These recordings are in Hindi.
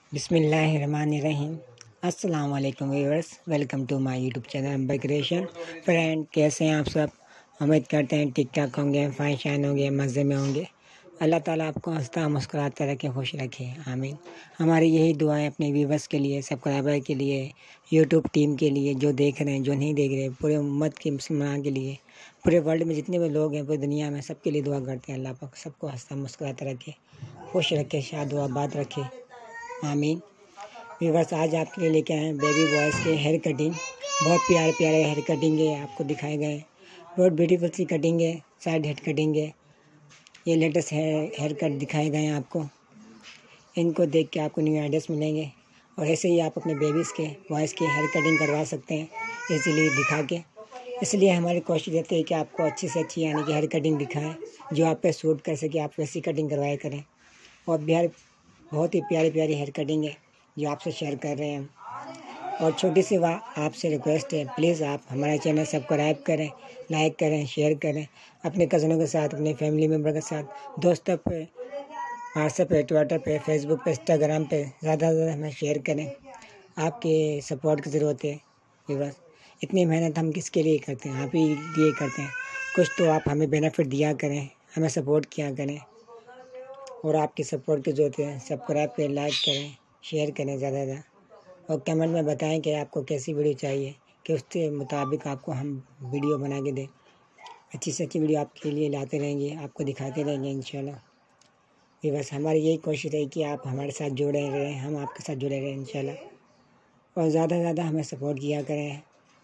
बिस्मिल्लाहिर्रहमानिर्रहीम। अस्सलाम वालेकुम viewers, welcome to my YouTube channel Ambar creation. Friend, कैसे हैं आप सब? उम्मीद करते हैं ठीक ठाक होंगे, फाइन शाइन होंगे, मज़े में होंगे। अल्लाह ताला आपको हंसता मुस्कुराता रखे, खुश रखे, आमीन। हमारी यही दुआएं अपने व्यूअर्स के लिए, सब्सक्राइबर के लिए, यूट्यूब टीम के लिए, जो देख रहे हैं, जो नहीं देख रहे, पूरे उम्मत के मुसलमान के लिए, पूरे वर्ल्ड में जितने भी लोग हैं, पूरी दुनिया में, सबके लिए दुआ करते हैं। अल्लाह पाक सबको हंसता मुस्कुराता रखे, खुश रखे, शाद व आबाद रखे, आमीन। व्यूअर्स, आज आपके लिए लेके आए हैं बेबी बॉयज़ के हेयर कटिंग। बहुत प्यारे प्यारे हेयर कटिंग है, आपको दिखाए गए। बहुत ब्यूटीफुल सी कटिंग है, साइड हेड कटिंग है। ये लेटेस्ट हेयर कट दिखाए गए हैं आपको। इनको देख के आपको न्यू आइडियाज़ मिलेंगे और ऐसे ही आप अपने बेबीज़ के बॉयज़ के हेयर कटिंग करवा सकते हैं इजीली दिखा के। इसलिए हमारी कोशिश रहती है कि आपको अच्छी से अच्छी यानी कि हेयर कटिंग दिखाएं, जो आप पे सूट कर सके, आप वैसी कटिंग करवाया करें। और बिहार बहुत ही प्यारी प्यारी हेयर कटिंग है जो आपसे शेयर कर रहे हैं हम। और छोटी सी आपसे रिक्वेस्ट है, प्लीज़ आप हमारा चैनल सब्सक्राइब करें, लाइक करें, शेयर करें अपने कज़नों के साथ, अपने फैमिली मेम्बर के साथ, दोस्तों पे, व्हाट्सएप पे, ट्विटर पे, फेसबुक पे, इंस्टाग्राम पे ज़्यादा से ज़्यादा हमें शेयर करें। आपके सपोर्ट की ज़रूरत है व्यूअर्स। इतनी मेहनत हम किसके लिए करते हैं? आप ही लिए करते हैं। कुछ तो आप हमें बेनिफिट दिया करें, हमें सपोर्ट किया करें। और आपकी सपोर्ट की ज़रूरत है। सब्सक्राइब करें, लाइक करें, शेयर करें ज़्यादा से ज़्यादा। और कमेंट में बताएं कि आपको कैसी वीडियो चाहिए, कि उसके मुताबिक आपको हम वीडियो बना के दें। अच्छी से अच्छी वीडियो आपके लिए लाते रहेंगे, आपको दिखाते रहेंगे इंशाल्लाह। ये बस हमारी यही कोशिश है कि आप हमारे साथ जुड़े रहें, हम आपके साथ जुड़े रहें इंशाल्लाह। और ज़्यादा से ज़्यादा हमें सपोर्ट किया करें,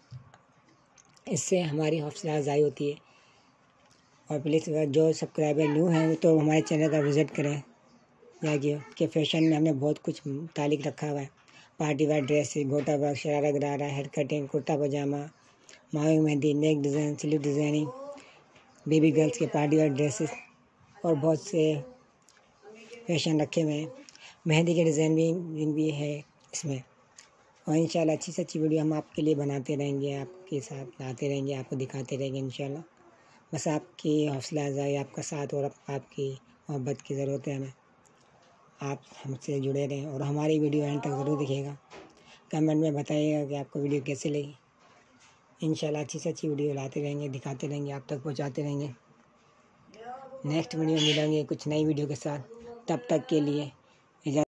इससे हमारी हौसला अफ़ज़ाई होती है। और प्लीज़ जो सब्सक्राइबर न्यू हैं तो हमारे चैनल का विज़िट करें, जाइए कि फैशन में हमने बहुत कुछ तालिक रखा हुआ है। Party wear dresses, gota work, sharara gharara, hair cutting, kurta pajama, मावी mehndi, neck design, sleeve designing, baby girls के पार्टी वेयर ड्रेसेस और बहुत से फैशन रखे हुए हैं। मेहंदी के डिज़ाइन भी है इसमें। और इंशाल्लाह अच्छी से अच्छी वीडियो हम आपके लिए बनाते रहेंगे, आपके साथ लाते रहेंगे, आपको दिखाते रहेंगे इंशाल्लाह। बस आपकी हौसला अफ़ज़ाई, आपका साथ और आपकी मोहब्बत की ज़रूरत है हमें। आप हमसे जुड़े रहें और हमारी वीडियो एंड तक ज़रूर दिखेगा। कमेंट में बताइएगा कि आपको वीडियो कैसी लगी। इंशाल्लाह अच्छी से अच्छी वीडियो लाते रहेंगे, दिखाते रहेंगे, आप तक पहुंचाते रहेंगे। नेक्स्ट वीडियो मिलेंगे कुछ नई वीडियो के साथ। तब तक के लिए